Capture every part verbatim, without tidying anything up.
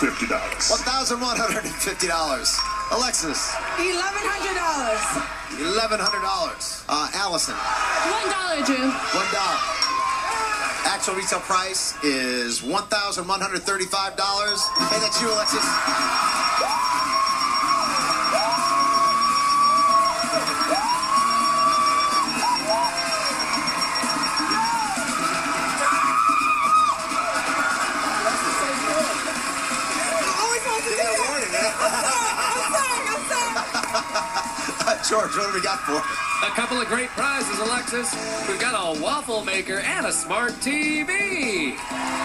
fifty dollars. one thousand one hundred fifty dollars. Alexis. eleven hundred dollars. eleven hundred dollars. Uh, Allison. One dollar, Drew. One dollar. Actual retail price is one thousand one hundred thirty-five dollars. Hey, that's you, Alexis. George, what do we got for it? A couple of great prizes, Alexis. We've got a waffle maker and a smart T V.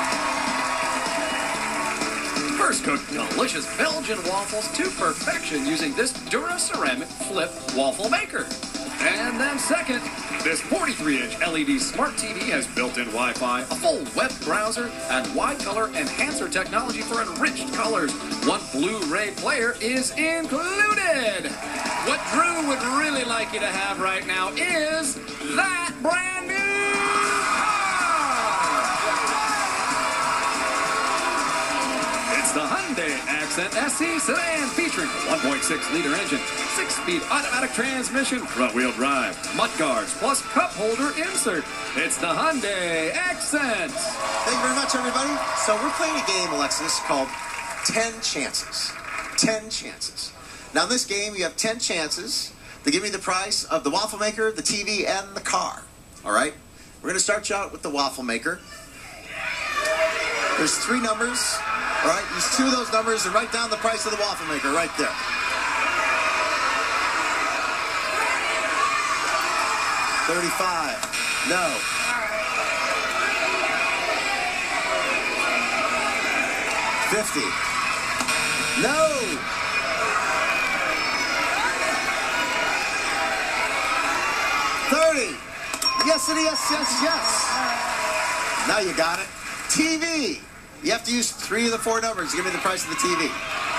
First, cook delicious Belgian waffles to perfection using this Dura-Ceramic Flip waffle maker. And then second, this forty-three inch L E D smart T V has built-in Wi-Fi, a full web browser, and wide color enhancer technology for enriched colors. One Blu-ray player is included. What Drew would really like you to have right now is that brand new car! It's the Hyundai Accent S E sedan featuring a one point six liter engine, six-speed automatic transmission, front-wheel drive, mudguards, plus cup holder insert. It's the Hyundai Accent. Thank you very much, everybody. So we're playing a game, Alexis, called ten chances. ten chances. Now, in this game, you have ten chances to give me the price of the waffle maker, the T V, and the car. All right? We're going to start you out with the waffle maker. There's three numbers. All right? Use two of those numbers and write down the price of the waffle maker right there. thirty-five. No. fifty. No. thirty. Yes, and yes, yes, yes. Now you got it. T V. You have to use three of the four numbers to give me the price of the T V.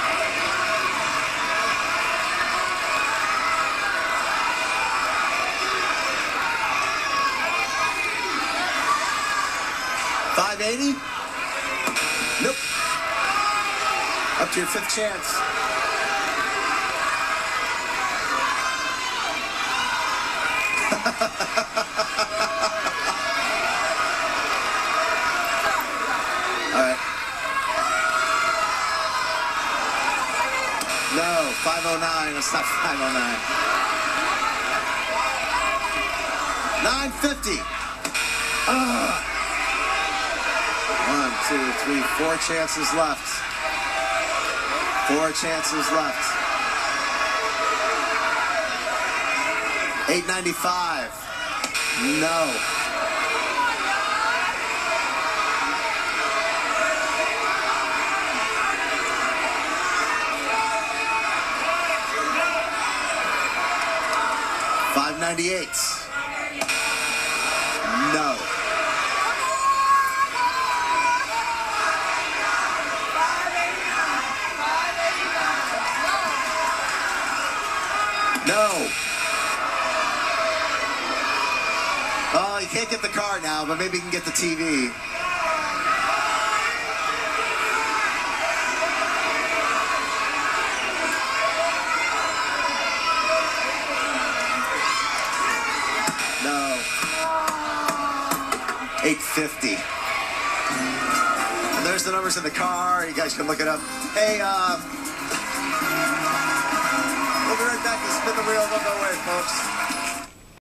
five eighty? Nope. Up to your fifth chance. All right. No, five oh nine. That's not five oh nine. nine fifty. Ah. One, two, three, four chances left. Four chances left. eight ninety-five. No. five ninety-eight. No. No. Oh, you can't get the car now, but maybe you can get the T V. No. eight fifty. And there's the numbers in the car. You guys can look it up. Hey, uh... we'll be right back to Spin the Wheel. Don't go away, folks.